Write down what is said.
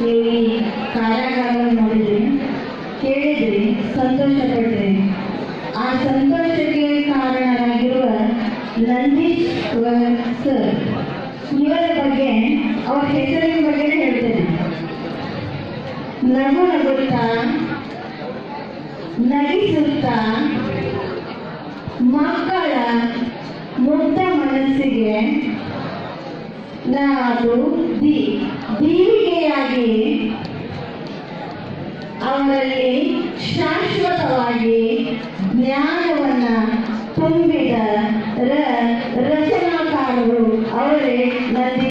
ಈ ಕಾರ್ಯಕ್ರಮವನ್ನು ನೋಡಿದ್ರಿ, ಕೇಳಿದ್ರಿ, ಸಂತೋಷಪಟ್ರಿ. ಆ ಸಂತೋಷಕ್ಕೆ ಕಾರಣರಾಗಿರುವ ನಂದೀಶ್ವರ ಸರ್ ಇವರ ಬಗ್ಗೆ, ಅವರ ಹೆಸರಿನ ಬಗ್ಗೆ ಹೇಳ್ತೇನೆ. ನಗು ನಗುತ್ತಾ, ನಗಿಸುತ್ತಾ, ಮಕ್ಕಳ ಮುಗ್ಧ ಮನಸ್ಸಿಗೆ ನಾವು ದೀವಿಗೆಯಾಗಿ ಅವರಲ್ಲಿ ಶಾಶ್ವತವಾಗಿ ಜ್ಞಾನವನ್ನು ತುಂಬಿದ